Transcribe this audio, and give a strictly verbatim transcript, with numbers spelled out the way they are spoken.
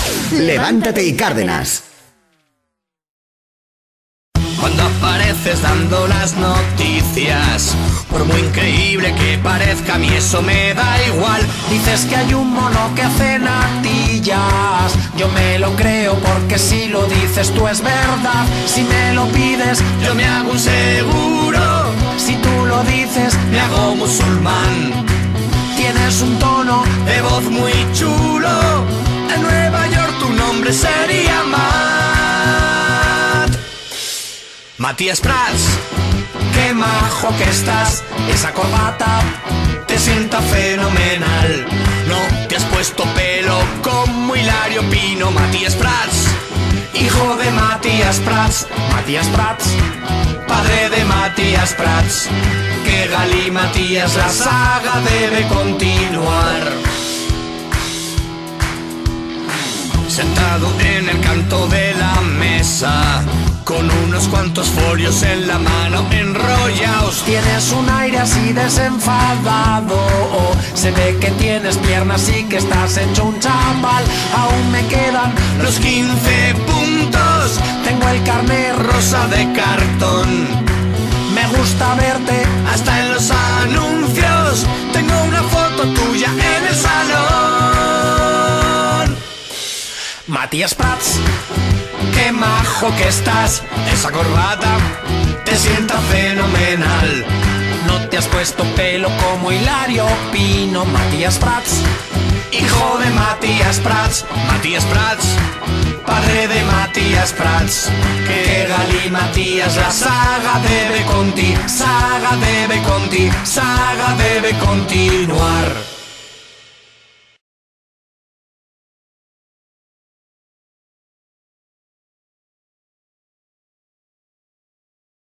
Levántate y Cárdenas. Cuando apareces dando las noticias, por muy increíble que parezca, a mí eso me da igual. Dices que hay un mono que hace natillas, yo me lo creo porque si lo dices tú es verdad. Si me lo pides, yo me hago un seguro. Si tú lo dices, me hago musulmán. Tienes un tono de voz muy chulo, en Nueva York tu nombre sería Matt. Matías Prats, qué majo que estás, esa corbata te sienta fenomenal. No te has puesto pelo como Hilario Pino. Matías Prats, hijo de Matías Prats. Matías Prats, padre de Matías Prats. Que Gali Matías, la saga debe continuar. Sentado en el canto de la mesa, con unos cuantos folios en la mano enrollaos. Tienes un aire así desenfadado, se ve que tienes piernas y que estás hecho un chaval. Aún me quedan los quince puntos, tengo el carnet rosa de cartón. Me gusta verte hasta en los anuncios, tengo una foto tuya en el salón. Matías Prats, qué majo que estás, esa corbata te sienta fenomenal. No te has puesto pelo como Hilario Pino. Matías Prats, hijo de Matías Prats. Matías Prats, padre de Matías Prats. Que Gali Matías, la saga debe continuar, saga debe continuar, saga debe continuar.